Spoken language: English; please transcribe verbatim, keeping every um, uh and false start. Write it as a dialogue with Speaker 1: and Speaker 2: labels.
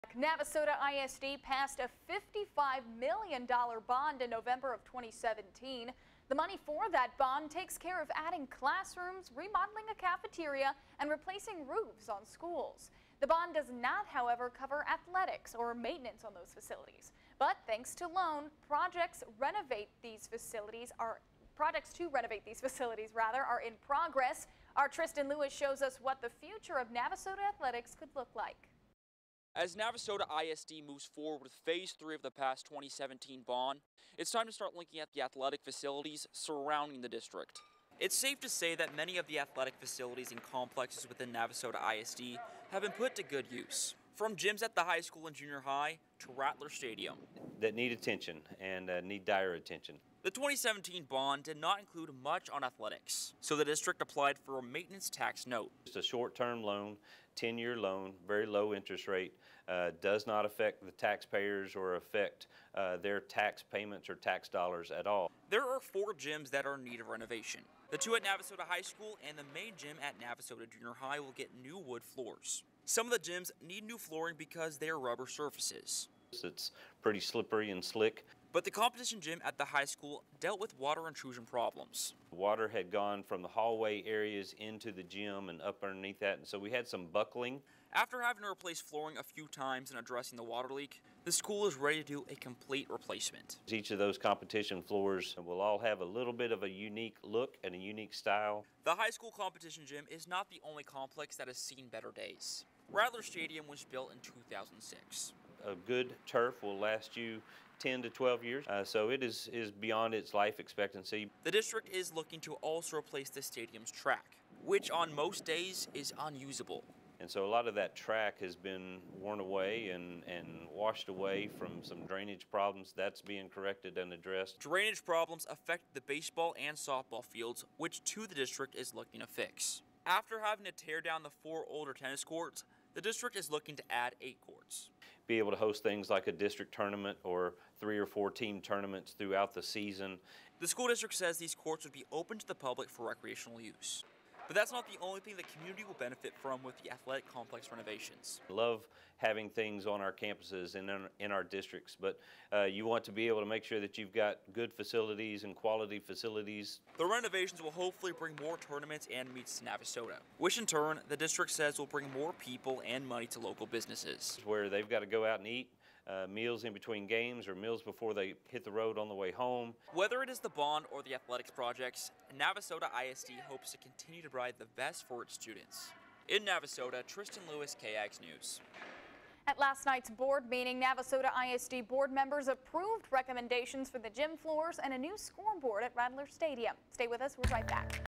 Speaker 1: Navasota I S D passed a fifty-five million dollars bond in November of twenty seventeen. The money for that bond takes care of adding classrooms, remodeling a cafeteria, and replacing roofs on schools. The bond does not, however, cover athletics or maintenance on those facilities. But thanks to loan, projects renovate these facilities are projects to renovate these facilities rather are in progress. Our Tristan Lewis shows us what the future of Navasota athletics could look like.
Speaker 2: As Navasota I S D moves forward with phase three of the past twenty seventeen bond, it's time to start looking at the athletic facilities surrounding the district. It's safe to say that many of the athletic facilities and complexes within Navasota I S D have been put to good use. From gyms at the high school and junior high to Rattler Stadium.
Speaker 3: That need attention and uh, need dire attention.
Speaker 2: The twenty seventeen bond did not include much on athletics, so the district applied for a maintenance tax note.
Speaker 3: It's a short-term loan, ten-year loan, very low interest rate, uh, does not affect the taxpayers or affect uh, their tax payments or tax dollars at all.
Speaker 2: There are four gyms that are in need of renovation. The two at Navasota High School and the main gym at Navasota Junior High will get new wood floors. Some of the gyms need new flooring because they are rubber surfaces.
Speaker 3: It's pretty slippery and slick.
Speaker 2: But the competition gym at the high school dealt with water intrusion problems.
Speaker 3: Water had gone from the hallway areas into the gym and up underneath that, and so we had some buckling.
Speaker 2: After having to replace flooring a few times and addressing the water leak, the school is ready to do a complete replacement.
Speaker 3: Each of those competition floors will all have a little bit of a unique look and a unique style.
Speaker 2: The high school competition gym is not the only complex that has seen better days. Rattler Stadium was built in two thousand six.
Speaker 3: A good turf will last you ten to twelve years, uh, so it is, is beyond its life expectancy.
Speaker 2: The district is looking to also replace the stadium's track, which on most days is unusable.
Speaker 3: And so a lot of that track has been worn away and, and washed away from some drainage problems. That's being corrected and addressed.
Speaker 2: Drainage problems affect the baseball and softball fields, which too the district is looking to fix. After having to tear down the four older tennis courts, the district is looking to add eight courts.
Speaker 3: Be able to host things like a district tournament or three or four team tournaments throughout the season.
Speaker 2: The school district says these courts would be open to the public for recreational use. But that's not the only thing the community will benefit from with the athletic complex renovations.
Speaker 3: I love having things on our campuses and in, in our districts, but uh, you want to be able to make sure that you've got good facilities and quality facilities.
Speaker 2: The renovations will hopefully bring more tournaments and meets to Navasota, which in turn, the district says will bring more people and money to local businesses.
Speaker 3: Where they've got to go out and eat. Uh, meals in between games or meals before they hit the road on the way home.
Speaker 2: Whether it is the bond or the athletics projects, Navasota I S D hopes to continue to provide the best for its students. In Navasota, Tristan Lewis, K A X News.
Speaker 1: At last night's board meeting, Navasota I S D board members approved recommendations for the gym floors and a new scoreboard at Rattler Stadium. Stay with us, we're right back.